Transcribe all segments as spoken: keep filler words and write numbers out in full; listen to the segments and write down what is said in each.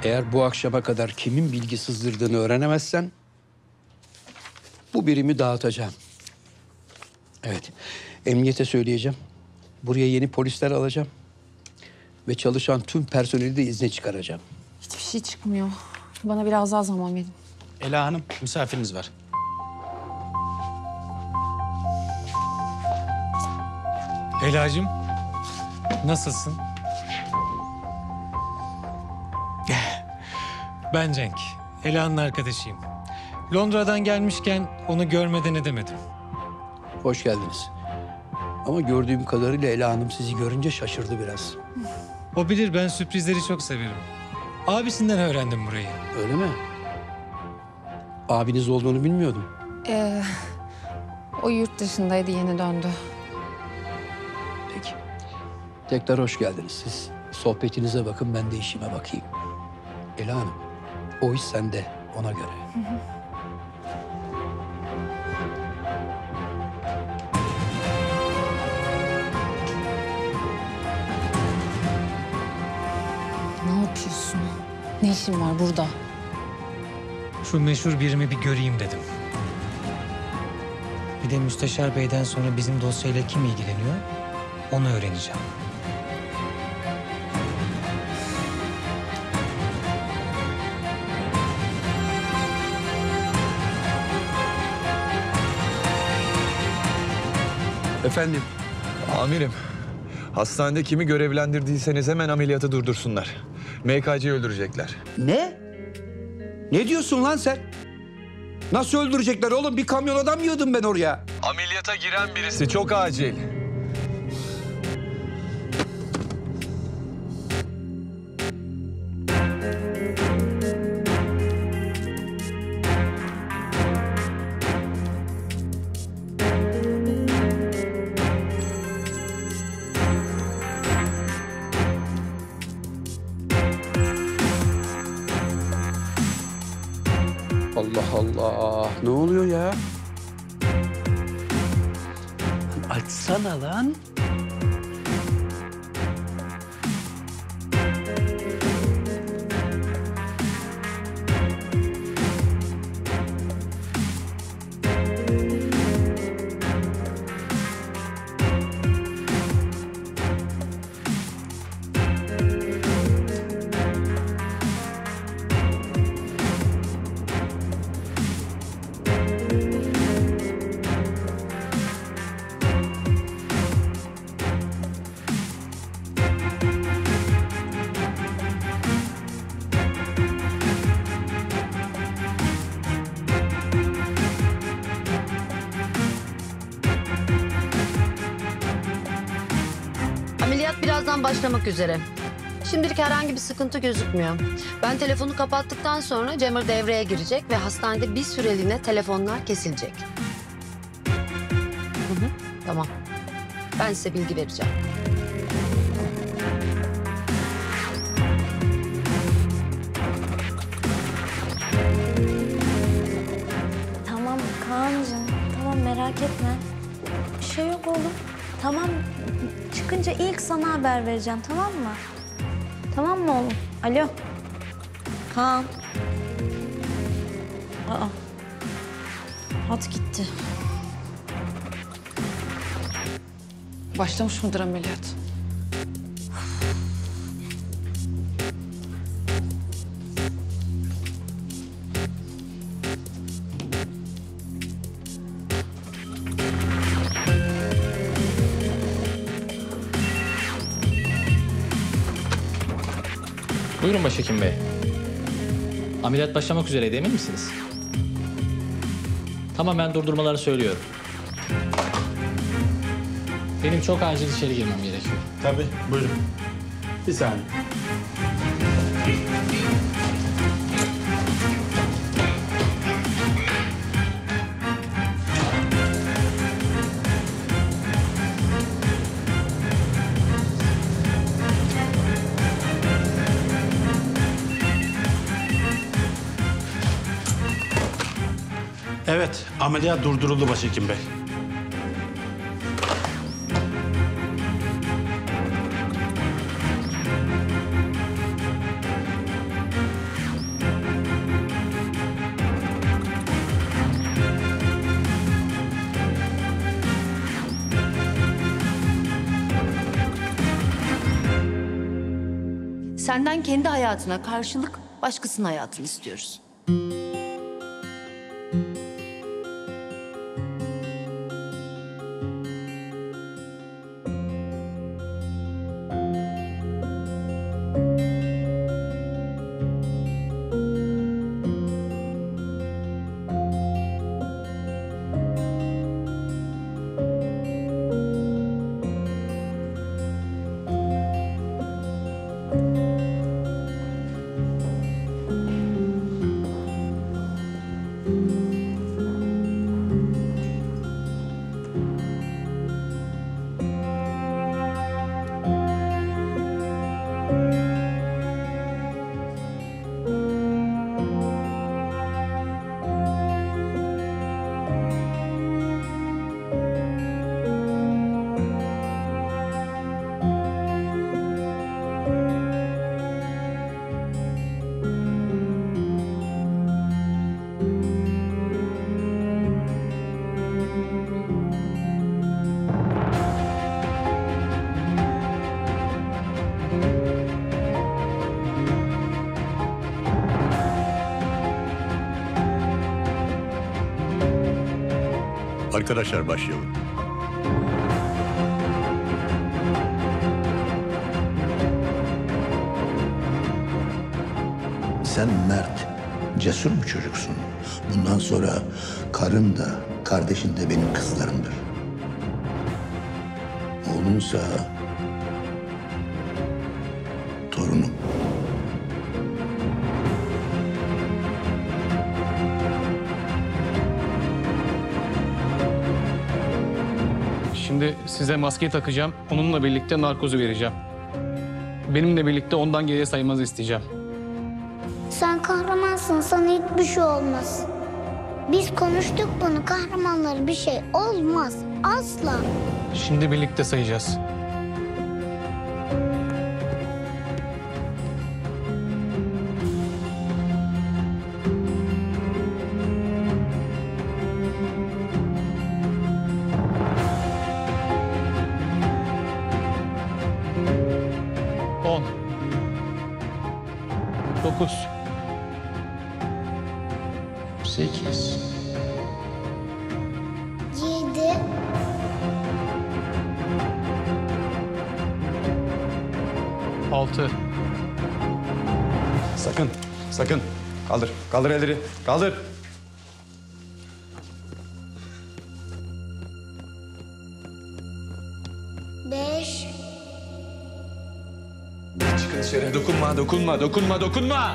Eğer bu akşama kadar kimin bilgi sızdırdığını öğrenemezsen bu birimi dağıtacağım. Evet, emniyete söyleyeceğim. Buraya yeni polisler alacağım. Ve çalışan tüm personeli de izne çıkaracağım. Hiçbir şey çıkmıyor. Bana biraz daha zaman verin. Ela Hanım, misafiriniz var. Ela'cığım, nasılsın? Ben Cenk, Ela'nın arkadaşıyım. Londra'dan gelmişken onu görmeden edemedim. Hoş geldiniz. Ama gördüğüm kadarıyla Ela Hanım sizi görünce şaşırdı biraz. O bilir, ben sürprizleri çok severim. Abisinden öğrendim burayı. Öyle mi? Abiniz olduğunu bilmiyordum. Ee, o yurt dışındaydı, yeni döndü. Peki. Tekrar hoş geldiniz siz. Sohbetinize bakın, ben de işime bakayım. Ela Hanım, o iş sende, ona göre. Hı hı. Ne yapıyorsun? Ne işin var burada? Şu meşhur birimi bir göreyim dedim. Bir de Müsteşar Bey'den sonra bizim dosyayla kim ilgileniyor, onu öğreneceğim. Efendim? Amirim, hastanede kimi görevlendirdiyseniz hemen ameliyatı durdursunlar. M K C'yi öldürecekler. Ne? Ne diyorsun lan sen? Nasıl öldürecekler oğlum? Bir kamyon adam yığdım ben oraya. Ameliyata giren birisi çok acil. Allah Allah. Ne oluyor ya? Açsana lan. Ameliyat birazdan başlamak üzere. Şimdilik herhangi bir sıkıntı gözükmüyor. Ben telefonu kapattıktan sonra Cemil devreye girecek ve hastanede bir süreliğine telefonlar kesilecek. Hı hı, tamam. Ben size bilgi vereceğim. Tamam Kaan'cığım, tamam merak etme. Bir şey yok oğlum. Tamam, çıkınca ilk sana haber vereceğim, tamam mı? Tamam mı oğlum? Alo. Kaan. Aa. Hat gitti. Başlamış mıdır ameliyat? Buyurun Başhekim Bey. Ameliyat başlamak üzereydi, emin misiniz? Tamam, ben durdurmaları söylüyorum. Benim çok acil içeri girmem gerekiyor. Tabii, buyurun. Bir saniye. Evet, ameliyat durduruldu Başhekim Bey. Senden kendi hayatına karşılık başkasının hayatını istiyoruz. Arkadaşlar başlayalım. Sen mert, cesur bir çocuksun. Bundan sonra karın da, kardeşin de benim kızlarımdır. Oğlunsa torunum. Şimdi size maskeyi takacağım. Onunla birlikte narkozu vereceğim. Benimle birlikte ondan geriye saymanızı isteyeceğim. Sen kahramansın, sana hiçbir şey olmaz. Biz konuştuk bunu, kahramanlara bir şey olmaz. Asla. Şimdi birlikte sayacağız. On. Dokuz. Sekiz. Yedi. Altı. Sakın, sakın. Kaldır, kaldır elleri. Kaldır. Beş. Çıkın dışarı. Dokunma, dokunma, dokunma, dokunma.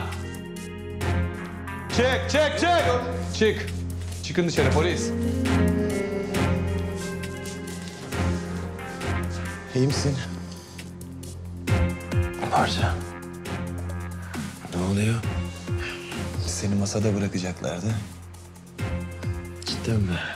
Çek, çek, çek. Çık. Çıkın dışarı polis. İyi misin? Parça. Ne oluyor? Seni masada bırakacaklardı. Cidden mi?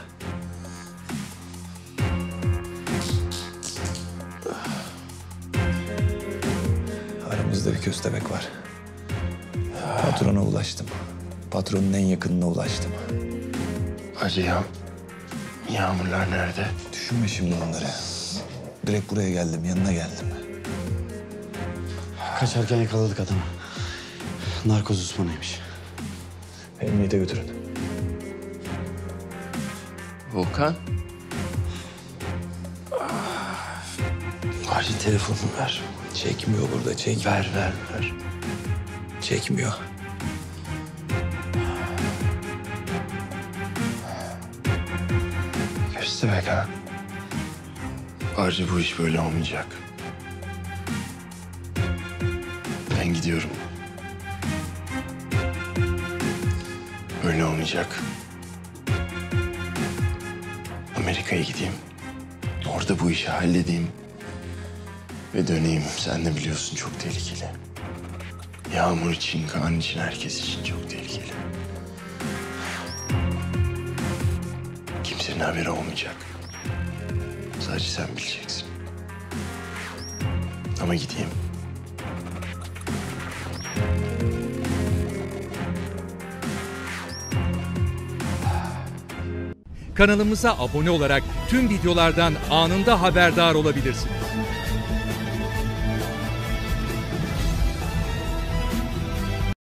Aramızda bir köstebek var. Patrona ulaştım. Patronun en yakınına ulaştım. Hacı ya. Yağmurlar nerede? Düşünme şimdi onları. Direkt buraya geldim, yanına geldim. Kaçarken yakaladık adamı. Narkoz uzmanıymış. Emniyete götürün. Volkan. Hacı telefonunu ver. Çekmiyor burada, çek. Ver, ver, ver. Çekmiyor. Köstebek ha. Hacı bu iş böyle olmayacak. Ben gidiyorum. Öyle olmayacak. Amerika'ya gideyim. Orada bu işi halledeyim. Ve döneyim. Sen de biliyorsun çok tehlikeli. Yağmur için, Kaan için, herkes için çok tehlikeli. Kimsenin haberi olmayacak. Sadece sen bileceksin. Ama gideyim. Kanalımıza abone olarak tüm videolardan anında haberdar olabilirsiniz.